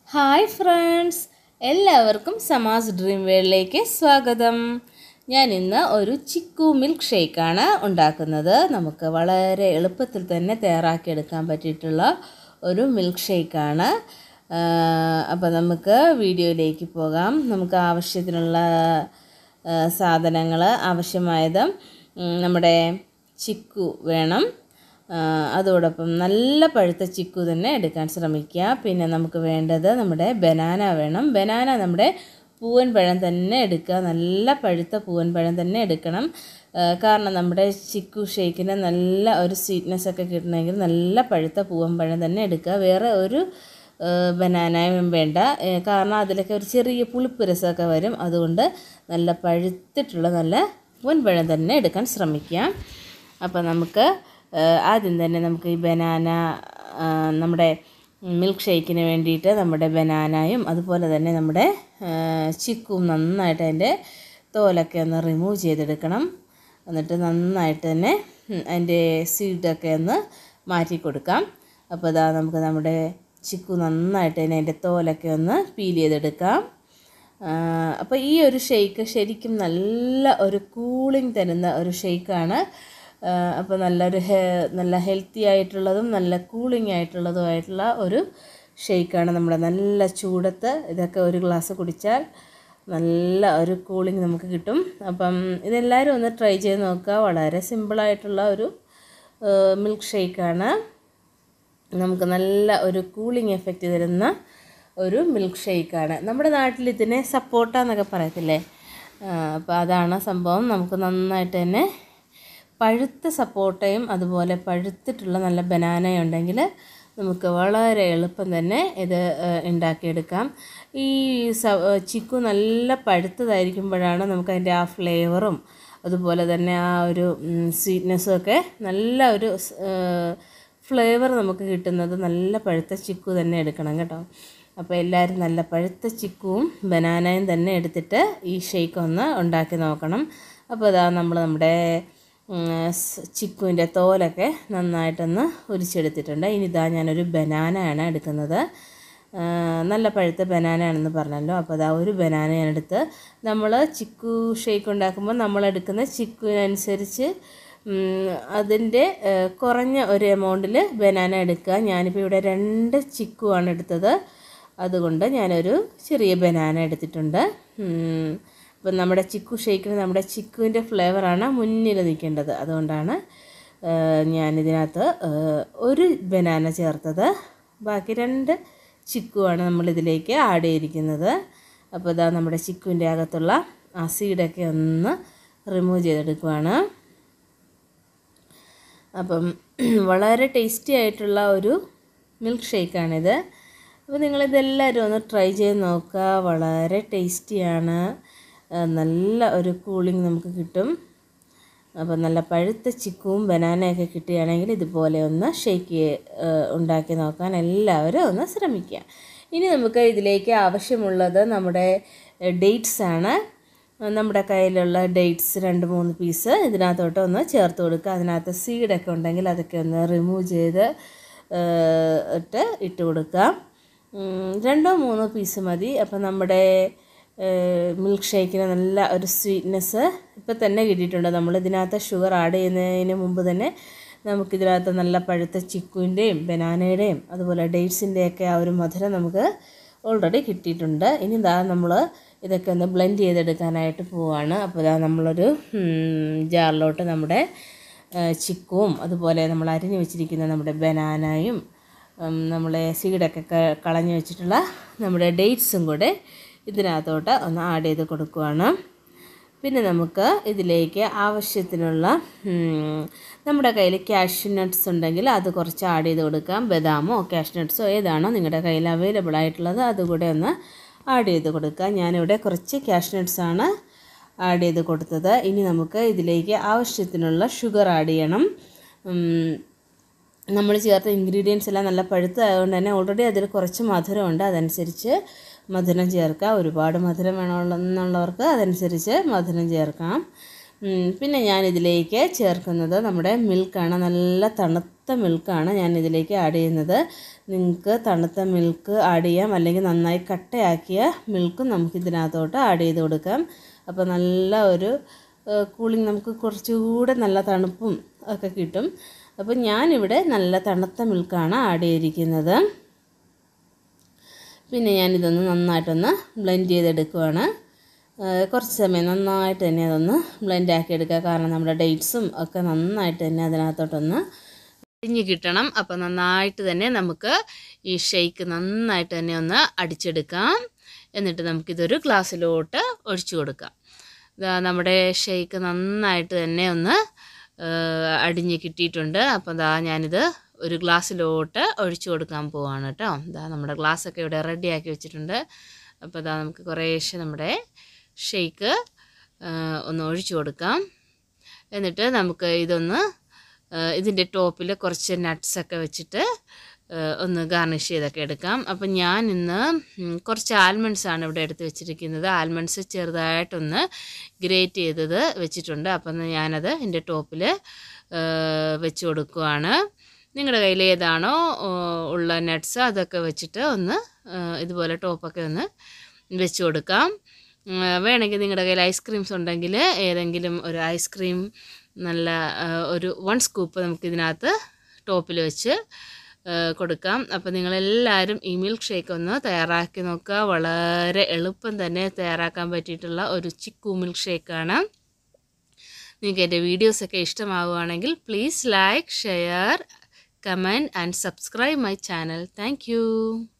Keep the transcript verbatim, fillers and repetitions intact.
Hi friends, എല്ലാവർക്കും സമാസ് dream വേൾഡിലേക്ക് സ്വാഗതം. ഞാൻ ഇന്ന് ഒരു ചിക്കു മിൽക്ക് ഷേക്കാണ് ഉണ്ടാക്കുന്നത്. നമുക്ക് വളരെ എളുപ്പത്തിൽ തന്നെ തയ്യാറാക്കിയെടുക്കാൻ പറ്റിയിട്ടുള്ള ഒരു മിൽക്ക് ഷേക്കാണ്. അപ്പോൾ നമുക്ക് വീഡിയോയിലേക്ക് പോകാം. നമുക്ക് ആവശ്യത്തിനുള്ള സാധനങ്ങൾ ആവശ്യമായത് നമ്മുടെ ചിക്കു വേണം. അതോടൊപ്പം നല്ല പഴുത്ത ചിക്കു തന്നെ എടുക്കാൻ ശ്രമിക്കുക. പിന്നെ നമുക്ക് വേണ്ടത് നമ്മുടെ ബനാന വേണം. ബനാന നമ്മുടെ പൂവൻ പഴം തന്നെ എടുക്കുക. നല്ല പഴുത്ത പൂവൻ പഴം തന്നെ എടുക്കണം. കാരണം നമ്മുടെ ചിക്കു ഷേക്കിന് നല്ല ഒരു സ്വീറ്റ്നെസ് ഒക്കെ കിട്ടണമെങ്കിൽ നല്ല പഴുത്ത പൂവൻ പഴം തന്നെ എടുക്കുക. വേറെ ഒരു ബനാനയും വേണ്ട, കാരണം അതിലൊക്കെ ഒരു ചെറിയ പുളിപ്പ് രസമൊക്കെ വരും. അതുകൊണ്ട് നല്ല പഴുത്തിട്ടുള്ള നല്ല പൂവൻ പഴം തന്നെ എടുക്കാൻ ശ്രമിക്കുക. അപ്പോൾ നമുക്ക് ആദ്യം തന്നെ നമുക്ക് ഈ ബനാന നമ്മുടെ മിൽക്ക് ഷേക്കിന് വേണ്ടിയിട്ട് നമ്മുടെ ബനാനയും അതുപോലെ തന്നെ നമ്മുടെ ചിക്കും നന്നായിട്ട് അതിൻ്റെ തോലൊക്കെ ഒന്ന് റിമൂവ് ചെയ്തെടുക്കണം. എന്നിട്ട് നന്നായിട്ട് തന്നെ അതിൻ്റെ സീഡൊക്കെ ഒന്ന് മാറ്റി കൊടുക്കാം. അപ്പോൾ ഇതാ നമുക്ക് നമ്മുടെ ചിക്കു നന്നായിട്ട് തന്നെ അതിൻ്റെ തോലൊക്കെ ഒന്ന് പീൽ ചെയ്തെടുക്കാം. അപ്പോൾ ഈ ഒരു ഷേക്ക് ശരിക്കും നല്ല ഒരു കൂളിംഗ് തരുന്ന ഒരു ഷേക്കാണ്. അപ്പോൾ നല്ലൊരു ഹെ നല്ല ഹെൽത്തി ആയിട്ടുള്ളതും നല്ല കൂളിംഗ് ആയിട്ടുള്ളതുമായിട്ടുള്ള ഒരു ഷേക്കാണ്. നമ്മുടെ നല്ല ചൂടത്ത് ഇതൊക്കെ ഒരു ഗ്ലാസ് കുടിച്ചാൽ നല്ല ഒരു കൂളിംഗ് നമുക്ക് കിട്ടും. അപ്പം ഇതെല്ലാവരും ഒന്ന് ട്രൈ ചെയ്ത് നോക്കുക. വളരെ സിമ്പിളായിട്ടുള്ള ഒരു മിൽക്ക് ഷേക്കാണ്. നമുക്ക് നല്ല ഒരു കൂളിംഗ് എഫക്റ്റ് തരുന്ന ഒരു മിൽക്ക് ഷേക്കാണ്. നമ്മുടെ നാട്ടിൽ ഇതിനെ സപ്പോട്ട എന്നൊക്കെ പറയത്തില്ലേ, അപ്പോൾ അതാണ് സംഭവം. നമുക്ക് നന്നായിട്ട് തന്നെ പഴുത്ത സപ്പോട്ടയും അതുപോലെ പഴുത്തിട്ടുള്ള നല്ല ബനാനയും ഉണ്ടെങ്കിൽ നമുക്ക് വളരെ എളുപ്പം തന്നെ ഇത് ഉണ്ടാക്കിയെടുക്കാം. ഈ ചിക്കു നല്ല പഴുത്തതായിരിക്കുമ്പോഴാണ് നമുക്ക് അതിൻ്റെ ആ ഫ്ലേവറും അതുപോലെ തന്നെ ആ ഒരു സ്വീറ്റ്നെസ്സും ഒക്കെ നല്ല ഒരു ഫ്ലേവർ നമുക്ക് കിട്ടുന്നത് നല്ല പഴുത്ത ചിക്കു തന്നെ എടുക്കണം കേട്ടോ. അപ്പോൾ എല്ലാവരും നല്ല പഴുത്ത ചിക്കുവും ബനാനയും തന്നെ എടുത്തിട്ട് ഈ ഷേക്ക് ഒന്ന് ഉണ്ടാക്കി നോക്കണം. അപ്പോൾ അതാ നമ്മൾ നമ്മുടെ ചിക്കുവിൻ്റെ തോലൊക്കെ നന്നായിട്ടൊന്ന് ഉരിച്ചെടുത്തിട്ടുണ്ട്. ഇനി ഇതാ ഞാനൊരു ബനാനയാണ് എടുക്കുന്നത്. നല്ല പഴുത്ത ബനാനയാണെന്ന് പറഞ്ഞല്ലോ. അപ്പോൾ അതാ ഒരു ബനാന ഞാനെടുത്ത്, നമ്മൾ ചിക്കു ഷേക്ക് ഉണ്ടാക്കുമ്പോൾ നമ്മളെടുക്കുന്ന ചിക്കുവിനനുസരിച്ച് അതിൻ്റെ കുറഞ്ഞ ഒരു എമൗണ്ടിൽ ബനാന എടുക്കുക. ഞാനിപ്പോൾ ഇവിടെ രണ്ട് ചിക്കു ആണ് എടുത്തത്, അതുകൊണ്ട് ഞാനൊരു ചെറിയ ബനാന എടുത്തിട്ടുണ്ട്. അപ്പം നമ്മുടെ ചിക്കു ഷേക്കിന് നമ്മുടെ ചിക്കുവിൻ്റെ ഫ്ലേവറാണ് മുന്നിൽ നിൽക്കേണ്ടത്. അതുകൊണ്ടാണ് ഞാനിതിനകത്ത് ഒരു ബനാന ചേർത്തത്. ബാക്കി രണ്ട് ചിക്കുവാണ് നമ്മളിതിലേക്ക് ആഡ് ചെയ്തിരിക്കുന്നത്. അപ്പോൾ ഇതാ നമ്മുടെ ചിക്കുവിൻ്റെ അകത്തുള്ള ആ സീഡൊക്കെ ഒന്ന് റിമൂവ് ചെയ്തെടുക്കുവാണ്. അപ്പം വളരെ ടേസ്റ്റി ആയിട്ടുള്ള ഒരു മിൽക്ക് ഷേക്കാണിത്. അപ്പോൾ നിങ്ങളിതെല്ലാവരും ഒന്ന് ട്രൈ ചെയ്ത് നോക്കുക. വളരെ ടേസ്റ്റിയാണ്. നല്ല ഒരു കൂളിംഗ് നമുക്ക് കിട്ടും. അപ്പോൾ നല്ല പഴുത്ത ചിക്കുവും ബനാനയൊക്കെ കിട്ടുകയാണെങ്കിൽ ഇതുപോലെ ഒന്ന് ഷേക്ക് ഉണ്ടാക്കി നോക്കാൻ എല്ലാവരും ഒന്ന് ശ്രമിക്കുക. ഇനി നമുക്ക് ഇതിലേക്ക് ആവശ്യമുള്ളത് നമ്മുടെ ഡേറ്റ്സ് ആണ്. നമ്മുടെ കയ്യിലുള്ള ഡേറ്റ്സ് രണ്ട് മൂന്ന് പീസ് ഇതിനകത്തോട്ട് ഒന്ന് ചേർത്ത് കൊടുക്കുക. അതിനകത്ത് സീഡൊക്കെ ഉണ്ടെങ്കിൽ അതൊക്കെ ഒന്ന് റിമൂവ് ചെയ്ത് ഇട്ട് ഇട്ട് കൊടുക്കുക. രണ്ടോ മൂന്നോ പീസ് മതി. അപ്പോൾ നമ്മുടെ മിൽക്ക് ഷേക്കിന് നല്ല ഒരു സ്വീറ്റ്നെസ് ഇപ്പോൾ തന്നെ കിട്ടിയിട്ടുണ്ട്. നമ്മൾ ഇതിനകത്ത് ഷുഗർ ആഡ് ചെയ്യുന്നതിന് മുമ്പ് തന്നെ നമുക്കിതിനകത്ത് നല്ല പഴുത്ത ചിക്കുവിൻ്റെയും ബനാനയുടെയും അതുപോലെ ഡേറ്റ്സിൻ്റെയൊക്കെ ആ ഒരു മധുരം നമുക്ക് ഓൾറെഡി കിട്ടിയിട്ടുണ്ട്. ഇനി ഇതാ നമ്മൾ ഇതൊക്കെ ഒന്ന് ബ്ലെൻഡ് ചെയ്തെടുക്കാനായിട്ട് പോവുകയാണ്. അപ്പോൾ ഇതാ നമ്മളൊരു ജാറിലോട്ട് നമ്മുടെ ചിക്കുവും അതുപോലെ നമ്മൾ അരിഞ്ഞ് വെച്ചിരിക്കുന്ന നമ്മുടെ ബനാനയും നമ്മളെ സീഡൊക്കെ കളഞ്ഞ് വെച്ചിട്ടുള്ള നമ്മുടെ ഡേറ്റ്സും കൂടെ ഇതിനകത്തോട്ട് ഒന്ന് ആഡ് ചെയ്ത് കൊടുക്കുകയാണ്. പിന്നെ നമുക്ക് ഇതിലേക്ക് ആവശ്യത്തിനുള്ള നമ്മുടെ കയ്യിൽ കാഷ്യൂ നട്ട്സ് ഉണ്ടെങ്കിൽ അത് കുറച്ച് ആഡ് ചെയ്ത് കൊടുക്കാം. ബദാമോ കാഷ്യൂ നട്ട്സോ ഏതാണോ നിങ്ങളുടെ കയ്യിൽ അവൈലബിൾ ആയിട്ടുള്ളത് അതുകൂടെ ഒന്ന് ആഡ് ചെയ്ത് കൊടുക്കുക. ഞാനിവിടെ കുറച്ച് കാഷ്യൂ നട്ട്സാണ് ആഡ് ചെയ്ത് കൊടുത്തത്. ഇനി നമുക്ക് ഇതിലേക്ക് ആവശ്യത്തിനുള്ള ഷുഗർ ആഡ് ചെയ്യണം. നമ്മൾ ചേർത്ത ഇൻഗ്രീഡിയൻസ് എല്ലാം നല്ല പഴുത്തതായതുകൊണ്ട് തന്നെ ഓൾറെഡി അതിൽ കുറച്ച് മധുരമുണ്ട്. അതനുസരിച്ച് മധുരം ചേർക്കുക. ഒരുപാട് മധുരം വേണമെന്നുള്ളവർക്ക് അതനുസരിച്ച് മധുരം ചേർക്കാം. പിന്നെ ഞാനിതിലേക്ക് ചേർക്കുന്നത് നമ്മുടെ മിൽക്കാണ്. നല്ല തണുത്ത മിൽക്കാണ് ഞാനിതിലേക്ക് ആഡ് ചെയ്യുന്നത്. നിങ്ങൾക്ക് തണുത്ത മിൽക്ക് ആഡ് ചെയ്യാം, അല്ലെങ്കിൽ നന്നായി കട്ടയാക്കിയ മിൽക്കും നമുക്ക് ഇതിനകത്തോട്ട് ആഡ് ചെയ്ത് കൊടുക്കാം. അപ്പോൾ നല്ല ഒരു കൂളിംഗ്, നമുക്ക് കുറച്ചുകൂടെ നല്ല തണുപ്പും ഒക്കെ കിട്ടും. അപ്പോൾ ഞാനിവിടെ നല്ല തണുത്ത മിൽക്കാണ് ആഡ് ചെയ്തിരിക്കുന്നത്. പിന്നെ ഞാനിതൊന്ന് നന്നായിട്ടൊന്ന് ബ്ലെൻഡ് ചെയ്തെടുക്കുവാണ്. കുറച്ച് സമയം നന്നായിട്ട് തന്നെ അതൊന്ന് ബ്ലെൻഡ് ആക്കി എടുക്കുക. കാരണം നമ്മുടെ ഡേറ്റ്സും ഒക്കെ നന്നായിട്ട് തന്നെ അതിനകത്തോട്ടൊന്ന് അരിഞ്ഞ് കിട്ടണം. അപ്പോൾ നന്നായിട്ട് തന്നെ നമുക്ക് ഈ ഷേക്ക് നന്നായിട്ട് തന്നെ ഒന്ന് അടിച്ചെടുക്കാം. എന്നിട്ട് നമുക്കിതൊരു ഗ്ലാസ്സിലോട്ട് ഒഴിച്ചു കൊടുക്കാം. നമ്മുടെ ഷേക്ക് നന്നായിട്ട് തന്നെ ഒന്ന് അടിഞ്ഞ് കിട്ടിയിട്ടുണ്ട്. അപ്പോൾ ദാ ഞാനിത് ഒരു ഗ്ലാസ്സിലോട്ട് ഒഴിച്ചു കൊടുക്കാൻ പോവാണ് കേട്ടോ. ഇതാ നമ്മുടെ ഗ്ലാസ്സൊക്കെ ഇവിടെ റെഡിയാക്കി വെച്ചിട്ടുണ്ട്. അപ്പോൾ ഇതാ നമുക്ക് കുറേശ്ശെ നമ്മുടെ ഷേക്ക് ഒന്ന് ഒഴിച്ചു കൊടുക്കാം. എന്നിട്ട് നമുക്ക് ഇതൊന്ന് ഇതിൻ്റെ ടോപ്പിൽ കുറച്ച് നട്ട്സൊക്കെ വെച്ചിട്ട് ഒന്ന് ഗാർണിഷ് ചെയ്തൊക്കെ എടുക്കാം. അപ്പം ഞാൻ ഇന്ന് കുറച്ച് ആൽമണ്ട്സാണ് ഇവിടെ എടുത്ത് വെച്ചിരിക്കുന്നത്. ആൽമണ്ട്സ് ചെറുതായിട്ടൊന്ന് ഗ്രേറ്റ് ചെയ്തത് വെച്ചിട്ടുണ്ട്. അപ്പം ഞാനത് എൻ്റെ ടോപ്പിൽ വെച്ച് കൊടുക്കുവാണ്. നിങ്ങളുടെ കയ്യിൽ ഏതാണോ ഉള്ള നട്ട്സ് അതൊക്കെ വെച്ചിട്ട് ഒന്ന് ഇതുപോലെ ടോപ്പൊക്കെ ഒന്ന് വെച്ച് കൊടുക്കാം. വേണമെങ്കിൽ നിങ്ങളുടെ കയ്യിൽ ഐസ്ക്രീംസ് ഉണ്ടെങ്കിൽ ഏതെങ്കിലും ഒരു ഐസ്ക്രീം നല്ല ഒരു വൺ സ്കൂപ്പ് നമുക്കിതിനകത്ത് ടോപ്പിൽ വെച്ച് കൊടുക്കാം. അപ്പോൾ നിങ്ങളെല്ലാവരും ഈ മിൽക്ക് ഷേക്ക് ഒന്ന് തയ്യാറാക്കി നോക്കുക. വളരെ എളുപ്പം തന്നെ തയ്യാറാക്കാൻ പറ്റിയിട്ടുള്ള ഒരു ചിക്കു മിൽക്ക് ഷേക്കാണ്. നിങ്ങൾക്ക് എൻ്റെ വീഡിയോസൊക്കെ ഇഷ്ടമാവുകയാണെങ്കിൽ please like, share, comment and subscribe my channel. Thank you.